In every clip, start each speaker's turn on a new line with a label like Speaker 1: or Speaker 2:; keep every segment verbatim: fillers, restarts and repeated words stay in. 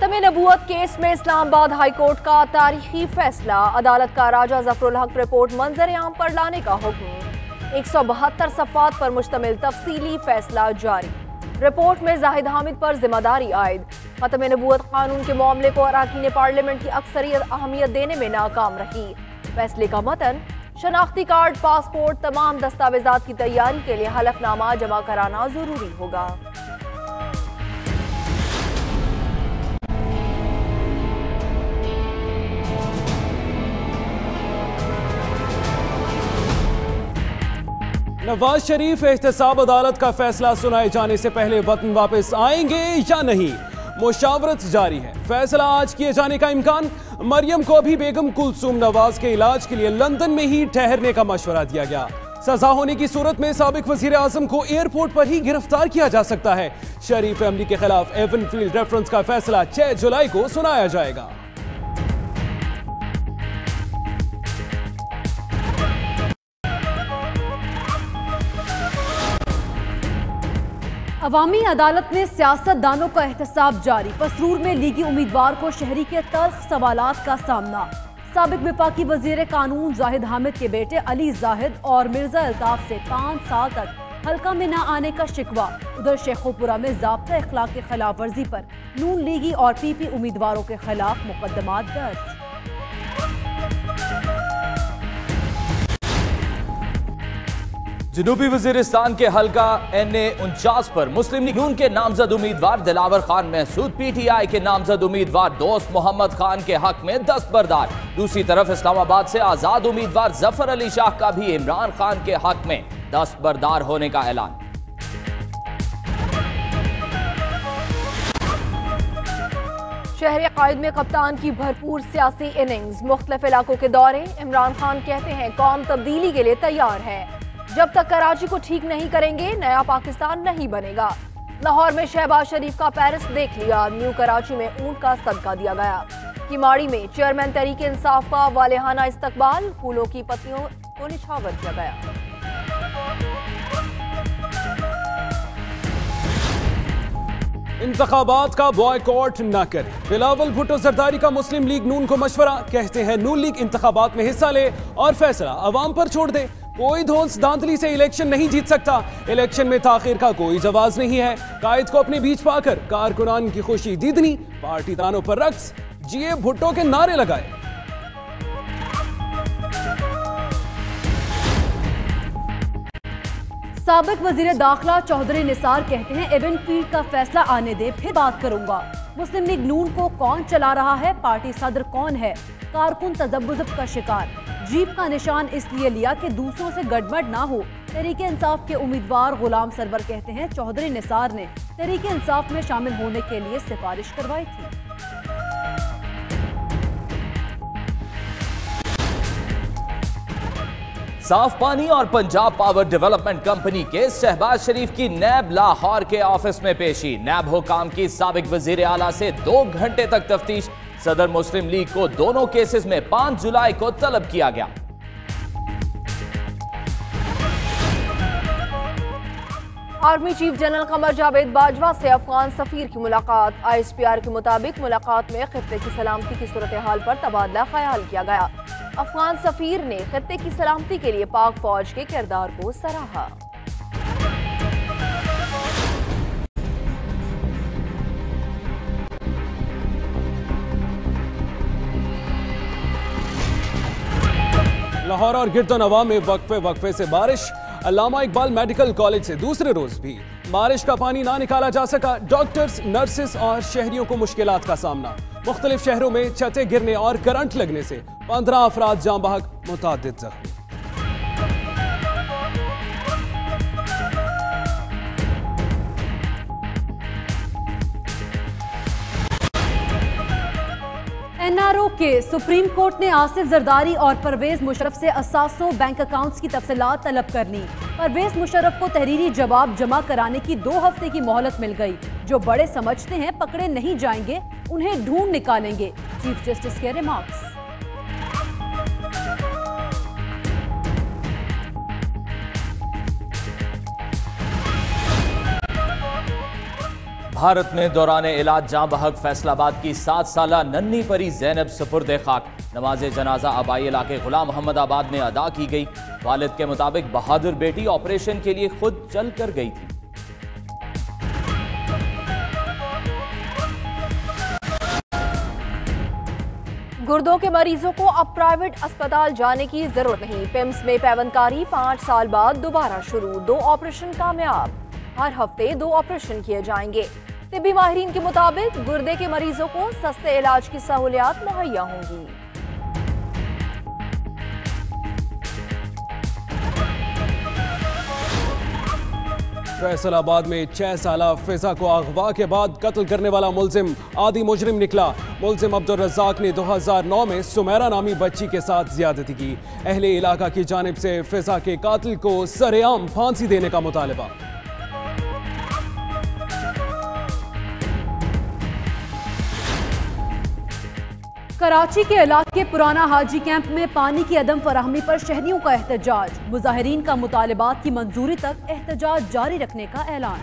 Speaker 1: खत्म नबूवत केस में इस्लामाबाद हाईकोर्ट का तारीखी फैसला। अदालत का राजा जफरुल हक रिपोर्ट मंजर आम पर लाने का हुक्म। एक सौ बहत्तर सफ़ात पर मुश्तमिल तफसीली फैसला जारी। रिपोर्ट में जाहिद हामिद पर जिम्मेदारी आयद। खत्म नबूवत कानून के मामले को अरकान पार्लियामेंट की अक्सरियत अहमियत देने में नाकाम रही। फैसले का मतन, शनाख्ती कार्ड, पासपोर्ट, तमाम दस्तावेजात की तैयारी के लिए हलफनामा जमा कराना जरूरी होगा।
Speaker 2: नवाज शरीफ एहतसाब अदालत का फैसला सुनाए जाने से पहले वतन वापस आएंगे या नहीं, मुशावरत जारी है। फैसला आज किए जाने का इम्कान। मरियम को अभी बेगम कुलसूम नवाज के इलाज के लिए लंदन में ही ठहरने का मशवरा दिया गया। सजा होने की सूरत में साबिक वजीर आजम को एयरपोर्ट पर ही गिरफ्तार किया जा सकता है। शरीफ फैमिली के खिलाफ एवनफील्ड रेफरेंस का फैसला छह जुलाई को सुनाया जाएगा।
Speaker 3: अवामी अदालत में सियासतदानों का एहतसाब जारी। पसरूर में लीगी उम्मीदवार को शहरी के तल्ख सवालात का सामना। साबिक विफाकी वजीर कानून जाहिद हामिद के बेटे अली जाहिद और मिर्जा अल्ताफ से पाँच साल तक हल्का में न आने का शिकवा। उधर शेखोपुरा में ज़ाब्ता इखलाक की खिलाफ वर्जी पर नून लीगी और पी पी उम्मीदवारों के खिलाफ मुकदमात दर्ज।
Speaker 4: जनूबी वजीरिस्तान के हल्का एन ए उनचास पर मुस्लिम लीग नून के नामजद उम्मीदवार Dilawar Khan Mehsud P T I के नामजद उम्मीदवार दोस्त मोहम्मद खान के हक में दस्तबरदार। दूसरी तरफ इस्लामाबाद से आजाद उम्मीदवार जफर अली शाह का भी इमरान खान के हक में दस्तबरदार होने का ऐलान।
Speaker 1: शहर कायद में कप्तान की भरपूर सियासी इनिंग्स, मुख्तलिफ इलाकों के दौरे। इमरान खान कहते हैं कौम तब्दीली के लिए तैयार है। जब तक कराची को ठीक नहीं करेंगे नया पाकिस्तान नहीं बनेगा। लाहौर में शहबाज शरीफ का पेरिस देख लिया। न्यू कराची में ऊंट का सदका दिया गया। किमाड़ी में चेयरमैन तहरीक इंसाफ का वालेहाना इस्तकबाल। फूलों की पत्तियों को निछावर किया गया।
Speaker 2: इंतखाबात का बॉयकॉट न करें, बिलावल भुट्टो जरदारी का मुस्लिम लीग नून को मशवरा। कहते हैं नून लीग इंतखाबात में हिस्सा ले और फैसला अवाम पर छोड़ दे। कोई धौंस धांधली से इलेक्शन नहीं जीत सकता। इलेक्शन में ताखीर का कोई जवाब नहीं है। कायद को अपने बीच पाकर कारकुनान की खुशी दीदनी, पार्टी दानों पर रक्स, जिए भुट्टो के नारे लगाए।
Speaker 3: साबिक वजीर दाखिला चौधरी निसार कहते हैं एवनफील्ड का फैसला आने दे फिर बात करूंगा। मुस्लिम लीग नून को कौन चला रहा है, पार्टी सदर कौन है, कारकुन तजब्बुज़ का शिकार। जीप का निशान इसलिए लिया कि दूसरों से गड़बड़ ना हो। तहरीक इंसाफ के उम्मीदवार गुलाम सरवर कहते हैं चौधरी निसार ने तहरीक इंसाफ में शामिल होने के लिए सिफारिश करवाई थी।
Speaker 4: साफ पानी और पंजाब पावर डेवलपमेंट कंपनी के शहबाज शरीफ की नैब लाहौर के ऑफिस में पेशी। नैब हुकाम की साबिक वजीर आला से दो घंटे तक तफ्तीश। सदर मुस्लिम लीग को दोनों केसेस में पांच जुलाई को तलब किया गया।
Speaker 1: Army chief general Qamar Javed Bajwa से अफगान सफीर की मुलाकात। आई एस पी आर के मुताबिक मुलाकात में खित्ते की सलामती की सूरत हाल पर तबादला ख्याल किया गया। अफगान सफीर ने खित्ते की सलामती के लिए पाक फौज के किरदार को सराहा।
Speaker 2: लाहौर और गिरदोनवा में वक्फे वक्फे से बारिश। अल्लामा इकबाल मेडिकल कॉलेज से दूसरे रोज भी बारिश का पानी ना निकाला जा सका। डॉक्टर्स, नर्सेस और शहरियों को मुश्किलात का सामना। मुख्तलिफ शहरों में छतें गिरने और करंट लगने से पंद्रह अफराद जाँ बहक, मुतादिद जख्मी।
Speaker 3: एन आर ओ के सुप्रीम कोर्ट ने आसिफ जरदारी और परवेज मुशर्रफ से असासों बैंक अकाउंट्स की तफसीलात तलब कर ली। परवेज मुशर्रफ को तहरीरी जवाब जमा कराने की दो हफ्ते की मोहलत मिल गई। जो बड़े समझते हैं पकड़े नहीं जाएंगे, उन्हें ढूंढ निकालेंगे, चीफ जस्टिस के रिमार्क्स।
Speaker 4: भारत में दौरान इलाज जाँ बहक फैसलाबाद की सात साला नन्ही परी जैनब सुपुर्द खाक। नमाज जनाजा आबाई इलाके गुलाम अहमदाबाद में अदा की गई। वालिद के मुताबिक बहादुर बेटी ऑपरेशन के लिए खुद चल कर गई थी।
Speaker 1: गुर्दों के मरीजों को अब प्राइवेट अस्पताल जाने की जरूरत नहीं। पिम्स में पैवंदकारी पाँच साल बाद दोबारा शुरू। दो ऑपरेशन कामयाब। हर हफ्ते दो ऑपरेशन किए जाएंगे। तिब्बी माहिरीन के मुताबिक गुर्दे के मरीजों को सस्ते इलाज की सहूलियात मुहैया होंगी।
Speaker 2: फैसलाबाद में छह साला फिजा को अगवा के बाद कत्ल करने वाला मुलजिम आदि मुजरिम निकला। मुलजिम अब्दुल रज़ाक ने दो हज़ार नौ में सुमेरा नामी बच्ची के साथ ज्यादती की। अहले इलाका की जानिब से फिजा के कातिल को सरेआम फांसी देने का मुतालबा।
Speaker 3: कराची के इलाके पुराना हाजी कैंप में पानी की अदम फराहमी पर शहरियों का एहतजाज। मुजाहिरीन का मुतालबात की मंजूरी तक एहतजाज जारी रखने का ऐलान।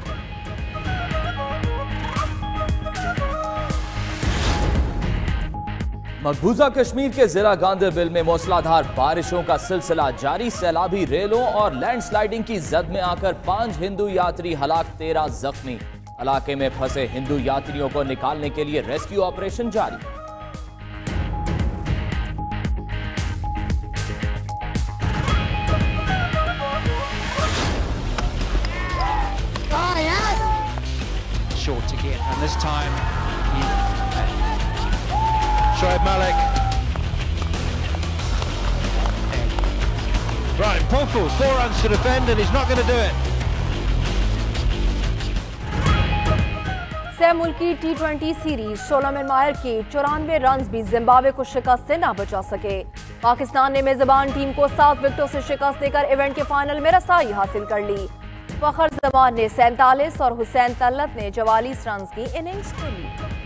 Speaker 4: मकबूजा कश्मीर के जिला गांधरबल में मूसलाधार बारिशों का सिलसिला जारी। सैलाबी रेलों और लैंडस्लाइडिंग की जद में आकर पांच हिंदू यात्री हलाक, तेरह जख्मी। इलाके में फंसे हिंदू यात्रियों को निकालने के लिए रेस्क्यू ऑपरेशन जारी।
Speaker 5: Short to get, and this time he, Shoaib Malik and Brian Poku, four runs to defend, and he's not going to do it.
Speaker 1: सह मुल्की टी ट्वेंटी सीरीज सोलह मायर के चौरानवे रन भी जिम्बाब्वे को शिकस्त से न बचा सके। पाकिस्तान ने मेजबान टीम को सात विकेटों से शिकस्त देकर इवेंट के फाइनल में रसाई हासिल कर ली। फखर जमान ने सैंतालीस और हुसैन तलत ने चवालीस रन की इनिंग्स खेली।